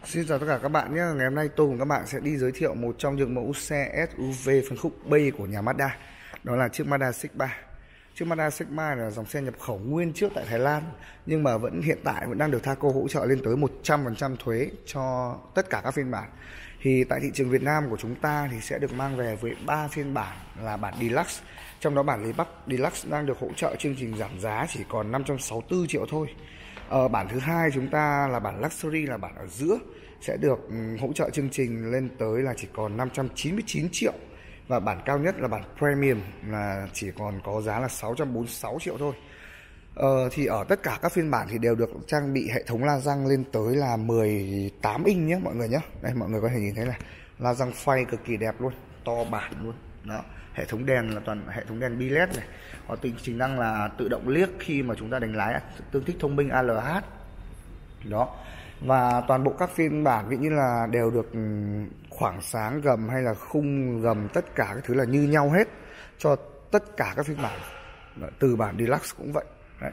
Xin chào tất cả các bạn nhé. Ngày hôm nay tôi cùng các bạn sẽ đi giới thiệu một trong những mẫu xe SUV phân khúc B của nhà Mazda. Đó là chiếc Mazda CX-3. Chiếc Mazda CX-3 là dòng xe nhập khẩu nguyên chiếc tại Thái Lan, nhưng mà hiện tại vẫn đang được Thaco hỗ trợ lên tới 100% thuế cho tất cả các phiên bản. Thì tại thị trường Việt Nam của chúng ta thì sẽ được mang về với 3 phiên bản là bản Deluxe. Trong đó bản Deluxe đang được hỗ trợ chương trình giảm giá chỉ còn 564 triệu thôi. Bản thứ hai chúng ta là bản Luxury, là bản ở giữa, sẽ được hỗ trợ chương trình lên tới là chỉ còn 599 triệu. Và bản cao nhất là bản Premium là chỉ còn có giá là 646 triệu thôi. Thì ở tất cả các phiên bản thì đều được trang bị hệ thống la răng lên tới là 18 inch nhé mọi người nhé. Đây mọi người có thể nhìn thấy là la răng phay cực kỳ đẹp luôn, to bản luôn. Đó. Hệ thống đèn là toàn hệ thống đèn bi led này, có tính năng là tự động liếc khi mà chúng ta đánh lái, tương thích thông minh ALH. Đó. Và toàn bộ các phiên bản ví như là đều được khoảng sáng gầm hay là khung gầm, tất cả các thứ là như nhau hết cho tất cả các phiên bản. Từ bản Deluxe cũng vậy. Đấy.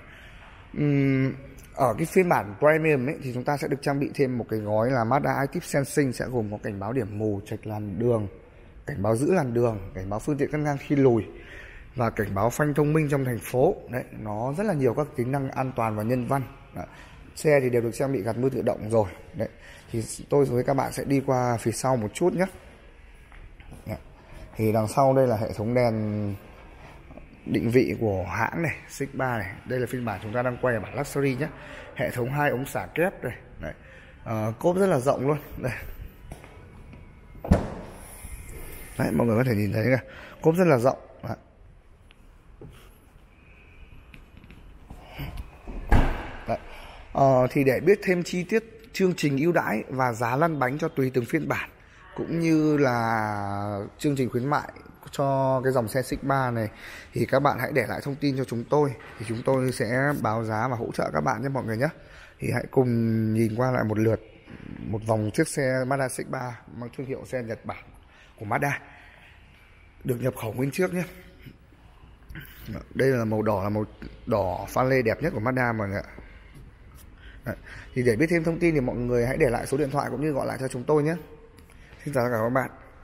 Ở cái phiên bản Premium ấy, thì chúng ta sẽ được trang bị thêm một cái gói là Mazda Active Sensing, sẽ gồm có cảnh báo điểm mù, chệch làn đường, cảnh báo giữ làn đường, cảnh báo phương tiện cắt ngang khi lùi và cảnh báo phanh thông minh trong thành phố. Đấy, nó rất là nhiều các tính năng an toàn và nhân văn. Đấy. Xe thì đều được trang bị gạt mưa tự động rồi. Đấy. Thì tôi với các bạn sẽ đi qua phía sau một chút nhé. Đấy. Thì đằng sau đây là hệ thống đèn định vị của hãng này, CX-3 này. Đây là phiên bản chúng ta đang quay ở bản Luxury nhé. Hệ thống 2 ống xả kép đây. Đấy. Cốp rất là rộng luôn. Đây. Đấy, mọi người có thể nhìn thấy kìa, cốp rất là rộng. Đấy. Đấy. Thì để biết thêm chi tiết chương trình ưu đãi và giá lăn bánh cho tùy từng phiên bản, cũng như là chương trình khuyến mại cho cái dòng xe CX-3 này, thì các bạn hãy để lại thông tin cho chúng tôi, thì chúng tôi sẽ báo giá và hỗ trợ các bạn nhé mọi người nhé. Thì hãy cùng nhìn qua lại một lượt một vòng chiếc xe Mazda CX-3 mang thương hiệu xe Nhật Bản của Mazda, được nhập khẩu nguyên chiếc nhé. Đây là màu đỏ, là màu đỏ pha lê đẹp nhất của Mazda mọi người ạ. Đấy. Thì để biết thêm thông tin thì mọi người hãy để lại số điện thoại cũng như gọi lại cho chúng tôi nhé. Xin chào tất cả các bạn.